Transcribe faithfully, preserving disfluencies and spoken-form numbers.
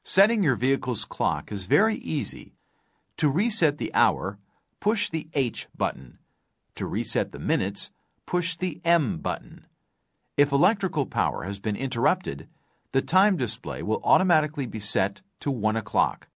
Setting your vehicle's clock is very easy. To reset the hour, push the H button. To reset the minutes, push the M button. If electrical power has been interrupted, the time display will automatically be set to one o'clock.